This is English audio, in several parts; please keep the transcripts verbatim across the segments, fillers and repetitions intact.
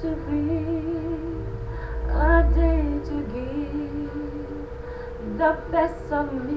to be a day to give the best of me.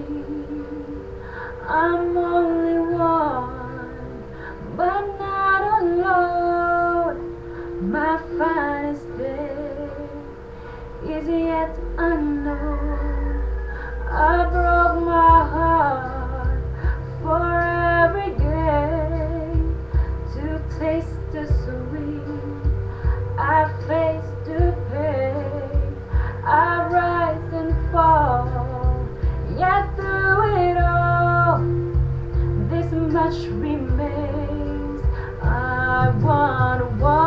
I'm only one, but not alone. My finest day is yet unknown. I broke my heart for every day to taste the sweet. I face the pain, I rise and fall, yet through it all, this much remains. I wanna walk